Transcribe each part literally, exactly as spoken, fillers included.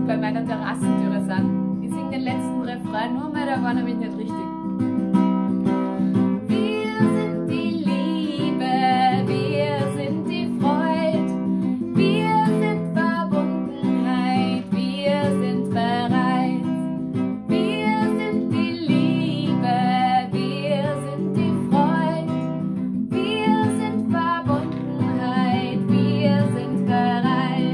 bei meiner Terrassentüre sind. Ich singe den letzten Refrain nur mal, da war nämlich nicht richtig. Wir sind die Liebe, wir sind die Freude, wir sind Verbundenheit, wir sind bereit. Wir sind die Liebe, wir sind die Freude, wir sind Verbundenheit, wir sind bereit.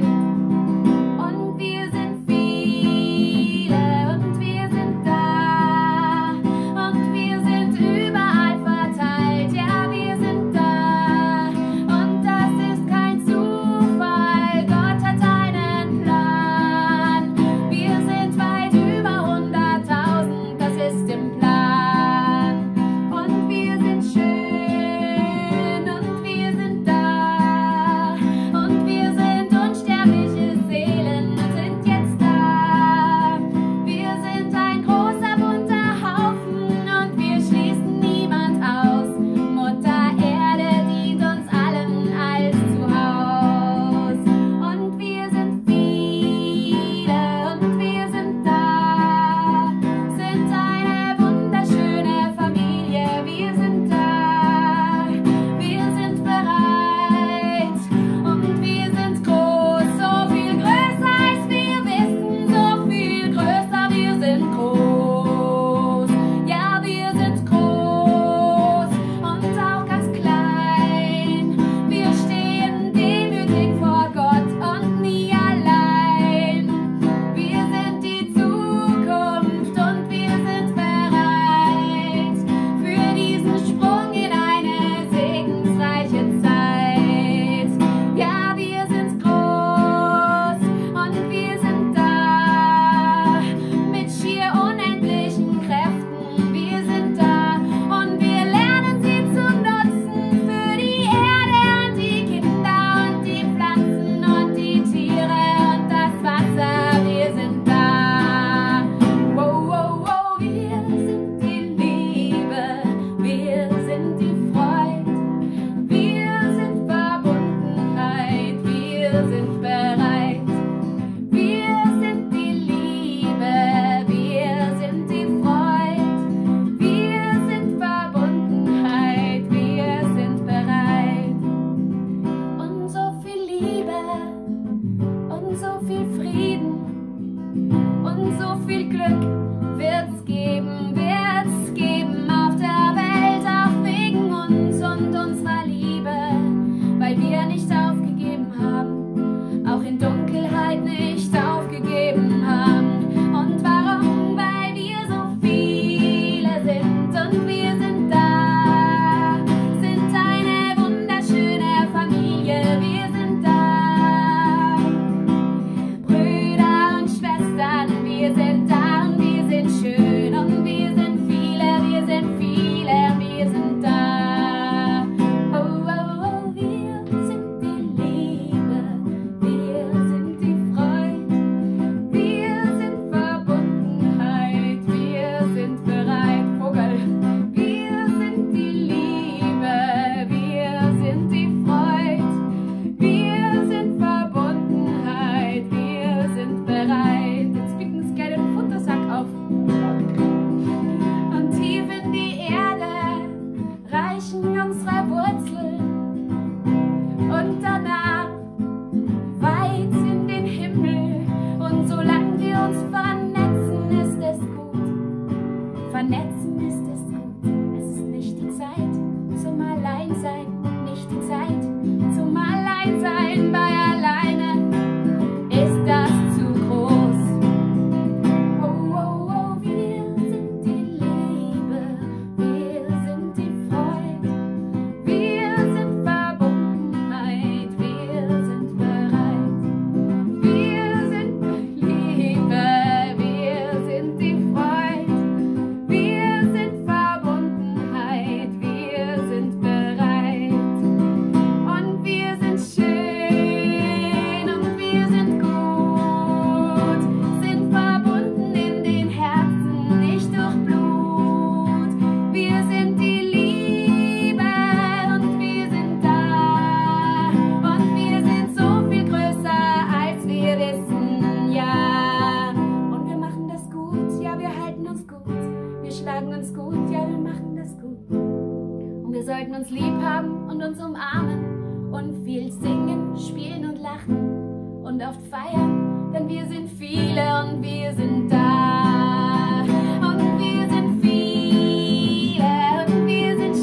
Und wir sind viele und wir sind da und wir sind überall verteilt. Ja, wir sind da und das ist kein Zufall. Gott hat einen Plan. Wir sind weit über hunderttausend, das ist im Plan. Und wir sind schön und wir sind da und wir sind unsterbliche Seelen und sind jetzt da. Wir sind ein großer bunter Haufen und wir schließen niemand aus. Mutter Erde dient uns allen als Zuhaus. Und wir sind viele und wir sind da, sind eine wunderschöne Familie. Wir sind da, wir sind bereit und wir sind groß, so viel größer als wir wissen, so viel größer, wir sind groß. Ja, wir sind groß und auch ganz klein. Wir stehen demütig vor Gott und nie allein. Wir sind die Zukunft und wir sind bereit für diesen Sprung in eine segensreiche Zeit. Ja, wir sind groß und wir sind da mit schier unendlichen Kräften. Wir sind da und wir lernen sie zu nutzen für die Erde und die Kinder und die Pflanzen und die Tiere und das Wasser. Wir sind da. Wow, wow, wow, wir sind die Liebe, wir sind die Freude, wir sind Verbundenheit, wir sind bereit. Wir sind die Liebe, wir sind die Freude, wir sind Verbundenheit, wir sind bereit. Und so viel Liebe und so viel Frieden und so viel Glück wird's geben, wird's geben auf der Welt, auch wegen uns und unserer Liebe, weil wir nicht aufgegeben haben, auch in Dunkelheit nicht aufgegeben haben. Und warum? Weil wir so viele sind und wir sind da, sind eine wunderschöne Familie. Wir sind da, Brüder und Schwestern, wir sind da und wir und oft feiern, denn wir sind viele und wir sind da. Und wir sind viele und wir sind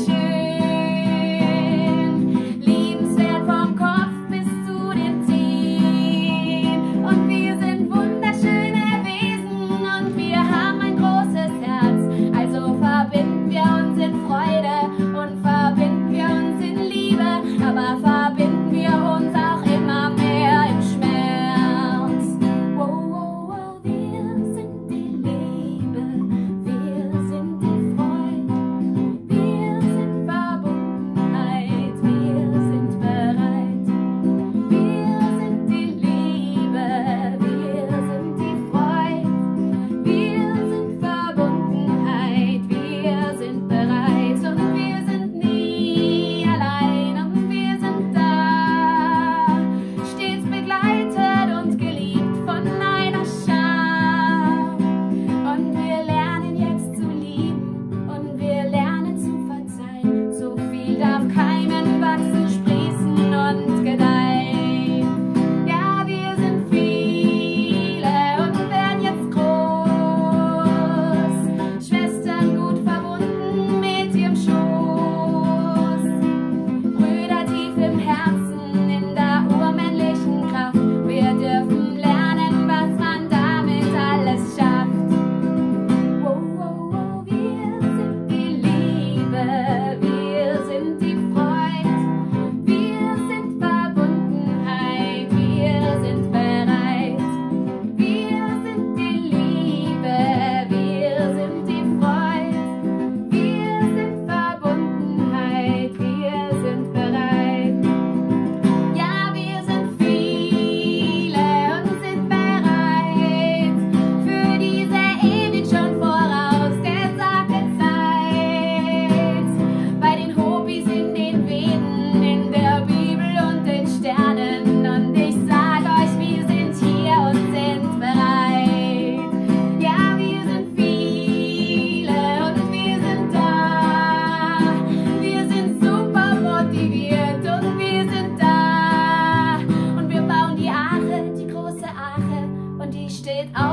schön, liebenswert vom Kopf bis zu den Zehen. Und wir sind wunderschöne Wesen und wir haben ein großes Herz. Also verbinden wir uns in Freude und verbinden wir uns in Liebe, aber verbinden wir uns auch immer mehr im Schmerz. Wow, wow, wow, wir sind die Liebe, wir sind die Freude, wir sind Verbundenheit, wir sind bereit. Wir sind die Liebe, wir sind die Freude, wir sind Verbundenheit, wir sind bereit. Und wir sind nie allein und wir sind da, stets begleitet und geliebt von einer Schar. Und wir lernen jetzt zu lieben und wir lernen zu verzeihen. So viel darf keimen, wachsen, sprießen und gedeihen. Ja, wir sind viele und werden jetzt groß, Schwestern gut verbunden mit ihrem Schoß, Brüder tief im Herzen in der urmännlichen Kraft. Wir dürfen lernen, was man damit alles schafft. Wow, wow, wow, wir sind die Liebe, wir sind die Freude, wir sind Verbundenheit, wir sind bereit. Wir sind die Liebe, wir sind die Freude, wir sind Verbundenheit, wir sind bereit. Ja, wir sind viele und sind bereit für diese ewig schon vorausgesagte Zeit. Bei den Hobbies in den Veden, in der Bibel und den Sternen. Und ich sag euch, wir sind hier und sind bereit. Ja, wir sind viele und wir sind da. Wir sind super motiviert und wir sind da. Und wir bauen die Arche, die große Arche, und die steht auf